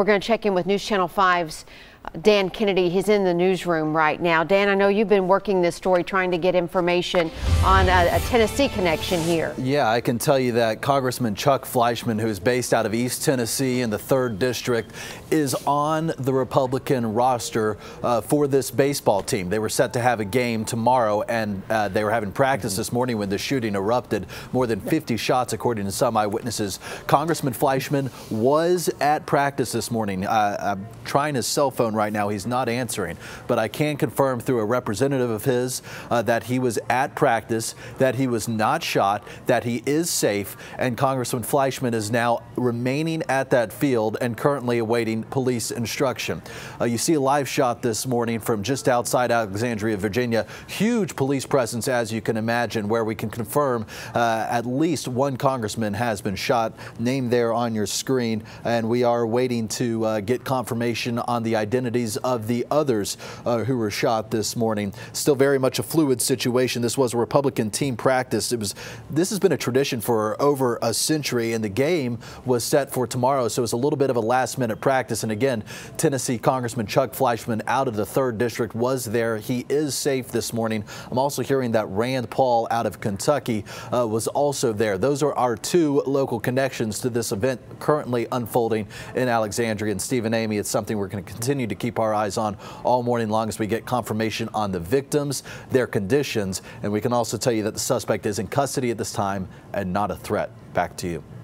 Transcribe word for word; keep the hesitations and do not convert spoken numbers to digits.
We're going to check in with News Channel five's Dan Kennedy. He's in the newsroom right now. Dan, I know you've been working this story, trying to get information on a, a Tennessee connection here. Yeah, I can tell you that Congressman Chuck Fleischmann, who is based out of East Tennessee in the third District, is on the Republican roster uh, for this baseball team. They were set to have a game tomorrow, and uh, they were having practice this morning when the shooting erupted. More than fifty shots, according to some eyewitnesses. Congressman Fleischmann was at practice this morning. Uh, I'm trying his cell phone right now. He's not answering, but I can confirm through a representative of his uh, that he was at practice, that he was not shot, that he is safe, and Congressman Fleischmann is now remaining at that field and currently awaiting police instruction. Uh, you see a live shot this morning from just outside Alexandria, Virginia. Huge police presence, as you can imagine, where we can confirm uh, at least one congressman has been shot, named there on your screen, and we are waiting to uh, get confirmation on the identity of the others uh, who were shot this morning. Still very much a fluid situation. This was a Republican team practice. It was. This has been a tradition for over a century, and the game was set for tomorrow, so it's a little bit of a last-minute practice. And again, Tennessee Congressman Chuck Fleischmann out of the third District was there. He is safe this morning. I'm also hearing that Rand Paul out of Kentucky uh, was also there. Those are our two local connections to this event currently unfolding in Alexandria. And Steve and Amy, it's something we're going to continue to keep our eyes on all morning long as we get confirmation on the victims, their conditions, and we can also tell you that the suspect is in custody at this time and not a threat. Back to you.